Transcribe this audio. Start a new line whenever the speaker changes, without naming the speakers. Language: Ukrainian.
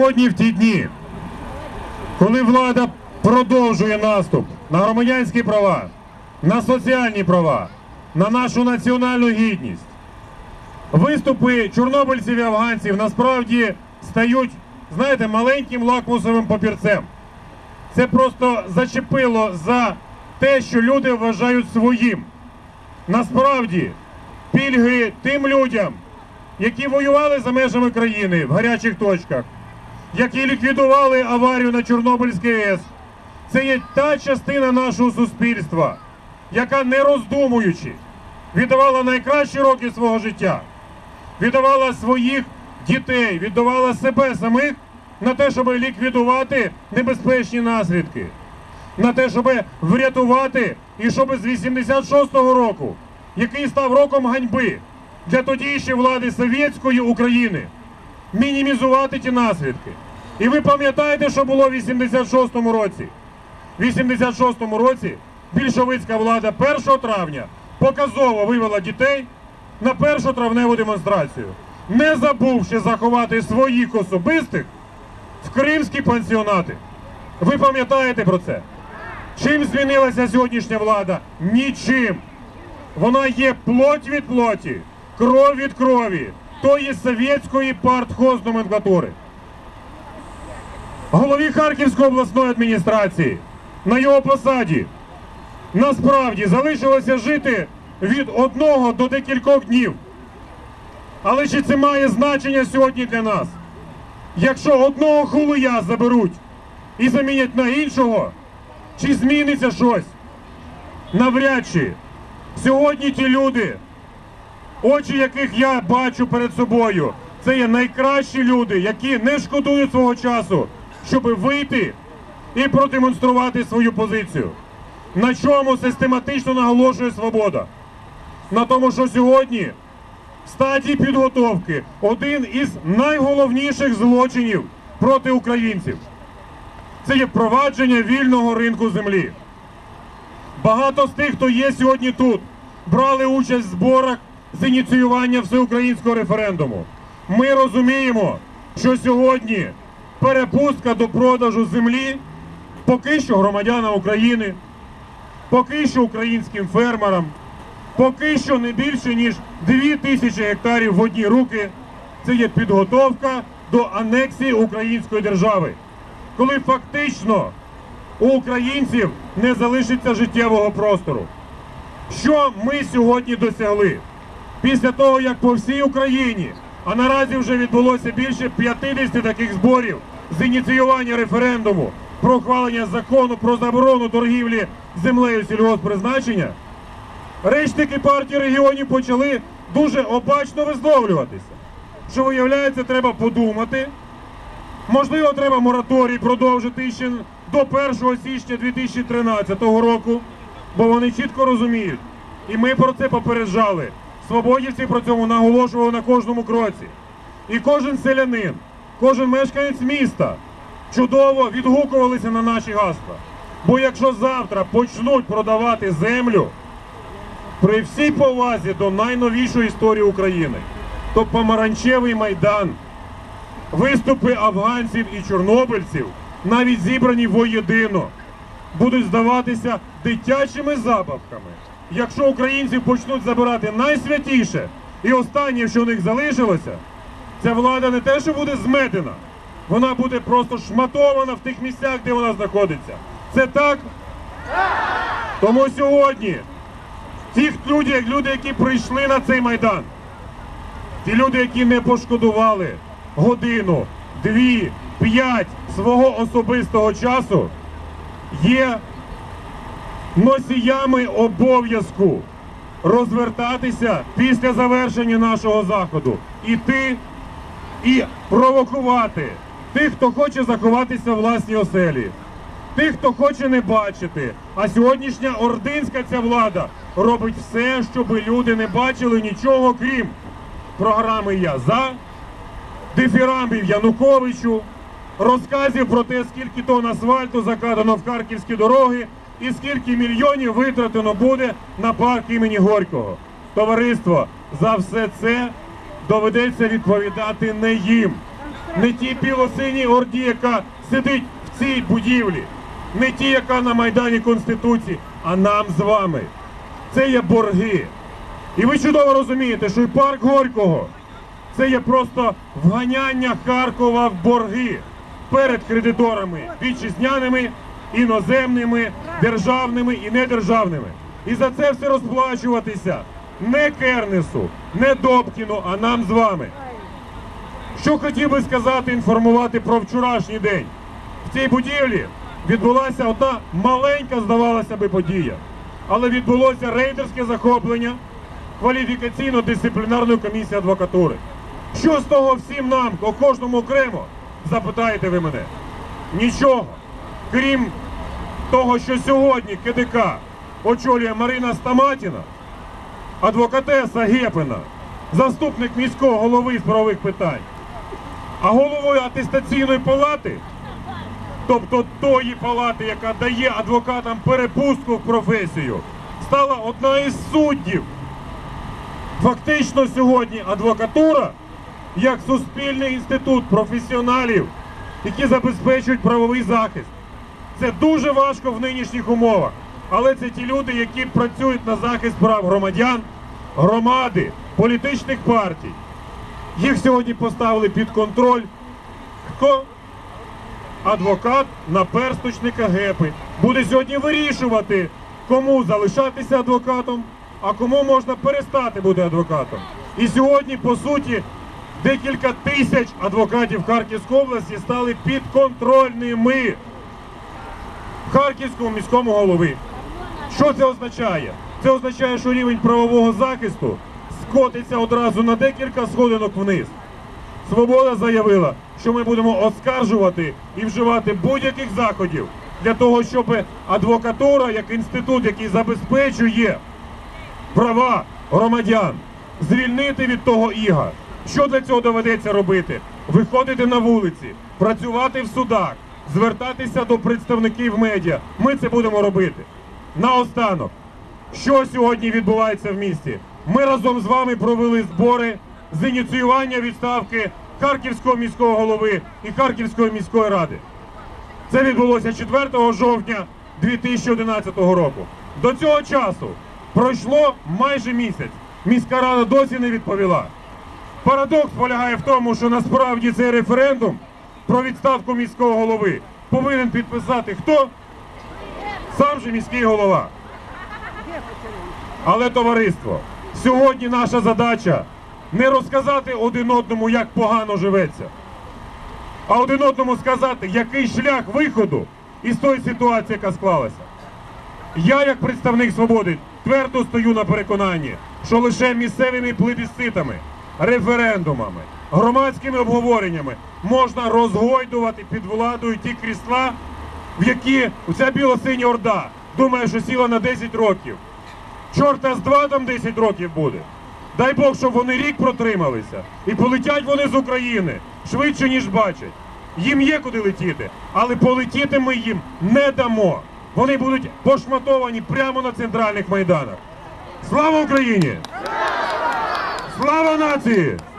Сьогодні, в ті дні, коли влада продовжує наступ на громадянські права, на соціальні права, на нашу національну гідність, виступи чорнобильців і афганців насправді стають, знаєте, маленьким лакмусовим папірцем. Це просто зачепило за те, що люди вважають своїм. Насправді, пільги тим людям, які воювали за межами країни в гарячих точках, які ліквідували аварію на Чорнобильській АЕС, це є та частина нашого суспільства, яка, не роздумуючи, віддавала найкращі роки свого життя, віддавала своїх дітей, віддавала себе самих на те, щоб ліквідувати небезпечні наслідки, на те, щоб врятувати, і щоб з 86-го року, який став роком ганьби для тодішньої влади совєтської України, мінімізувати ті наслідки. І ви пам'ятаєте, що було в 86-му році? В 86-му році більшовицька влада 1 травня показово вивела дітей на 1 травневу демонстрацію, не забувши заховати своїх особистих в кримські пансіонати. Ви пам'ятаєте про це? Чим змінилася сьогоднішня влада? Нічим. Вона є плоть від плоті, кров від крові тої совєтської партхозноменклатури. Голові Харківської обласної адміністрації на його посаді насправді залишилося жити від 1 до декількох днів. Але чи це має значення сьогодні для нас? Якщо одного хулия заберуть і замінять на іншого, чи зміниться щось? Навряд чи. Сьогодні ті люди, очі яких я бачу перед собою, це є найкращі люди, які не шкодують свого часу, щоб вийти і продемонструвати свою позицію. На чому систематично наголошує «Свобода»? На тому, що сьогодні в стадії підготовки один із найголовніших злочинів проти українців. Це є впровадження вільного ринку землі. Багато з тих, хто є сьогодні тут, брали участь в зборах з ініціювання всеукраїнського референдуму. Ми розуміємо, що сьогодні перепустка до продажу землі поки що громадянам України, поки що українським фермерам, поки що не більше, ніж 2000 гектарів в одні руки. Це є підготовка до анексії української держави, коли фактично у українців не залишиться життєвого простору. Що ми сьогодні досягли? Після того, як по всій Україні, а наразі вже відбулося більше 50 таких зборів з ініціювання референдуму про ухвалення закону про заборону торгівлі землею сільгосппризначення, речники партії регіонів почали дуже обачно висловлюватися, що, виявляється, треба подумати, можливо, треба мораторій продовжити ще до 1 січня 2013 року, бо вони чітко розуміють, і ми про це попереджали, свободівці про цьому наголошували на кожному кроці. І кожен селянин, кожен мешканець міста чудово відгукувалися на наші гасла. Бо якщо завтра почнуть продавати землю, при всій повазі до найновішої історії України, то помаранчевий майдан, виступи афганців і чорнобильців, навіть зібрані воєдино, будуть здаватися дитячими забавками. Якщо українці почнуть забирати найсвятіше і останнє, що у них залишилося, ця влада не те, що буде зметена, вона буде просто шматована в тих місцях, де вона знаходиться. Це так? Тому сьогодні ті люди, які прийшли на цей майдан, ті люди, які не пошкодували годину, 2, 5 свого особистого часу, є носіями обов'язку розвертатися після завершення нашого заходу, іти і провокувати тих, хто хоче заховатися в власній оселі, тих, хто хоче не бачити. А сьогоднішня ординська ця влада робить все, щоб люди не бачили нічого, крім програми «Я за», дифірамбів Януковичу, розказів про те, скільки тонн асфальту закладено в харківські дороги і скільки мільйонів витратено буде на парк імені Горького. Товариство, за все це доведеться відповідати не їм, Не тій білосиній орді, яка сидить в цій будівлі. Не ті, яка на Майдані Конституції, а нам з вами. Це є борги. І ви чудово розумієте, що і парк Горького – це є просто вганяння Харкова в борги перед кредиторами вітчизняними, іноземними, державними і недержавними. І за це все розплачуватися не Кернесу, не Добкіну, а нам з вами. Що хотів би сказати, інформувати про вчорашній день. В цій будівлі відбулася одна маленька, здавалося би, подія. Але відбулося рейдерське захоплення кваліфікаційно-дисциплінарної комісії адвокатури. Що з того всім нам, кожному окремо, запитаєте ви мене? Нічого. Крім того, що сьогодні КДК очолює Марина Стаматіна, адвокатеса Гепина, заступник міського голови з правових питань, а головою атестаційної палати, тобто тої палати, яка дає адвокатам перепустку в професію, стала одна із суддів. Фактично сьогодні адвокатура, як суспільний інститут професіоналів, які забезпечують правовий захист. Це дуже важко в нинішніх умовах, але це ті люди, які працюють на захист прав громадян, громади, політичних партій. Їх сьогодні поставили під контроль. Хто? Адвокат наперсточника Гепи буде сьогодні вирішувати, кому залишатися адвокатом, а кому можна перестати бути адвокатом. І сьогодні, по суті, декілька тисяч адвокатів Харківської області стали підконтрольними Харківському міському голові. Що це означає? Це означає, що рівень правового захисту скотиться одразу на декілька сходинок вниз. Свобода заявила, що ми будемо оскаржувати і вживати будь-яких заходів для того, щоб адвокатура, як інститут, який забезпечує права громадян, звільнити від того іга. Що для цього доведеться робити? Виходити на вулиці, працювати в судах, звертатися до представників медіа. Ми це будемо робити. Наостанок, що сьогодні відбувається в місті? Ми разом з вами провели збори з ініціювання відставки Харківського міського голови і Харківської міської ради. Це відбулося 4 жовтня 2011 року. До цього часу пройшло майже місяць. Міська рада досі не відповіла. Парадокс полягає в тому, що насправді цей референдум про відставку міського голови повинен підписати хто? Сам же міський голова. Але, товариство, сьогодні наша задача не розказати один одному, як погано живеться, а один одному сказати, який шлях виходу із тої ситуації, яка склалася. Я, як представник свободи, твердо стою на переконанні, що лише місцевими плебісцитами, референдумами, громадськими обговореннями можна розгойдувати під владою ті крісла, в які ця білосиня орда думає, що сіла на 10 років. Чорта з два там 10 років буде. Дай Бог, щоб вони рік протрималися. І полетять вони з України швидше, ніж бачать. Їм є куди летіти, але полетіти ми їм не дамо. Вони будуть пошматовані прямо на центральних майданах. Слава Україні! Слава нації!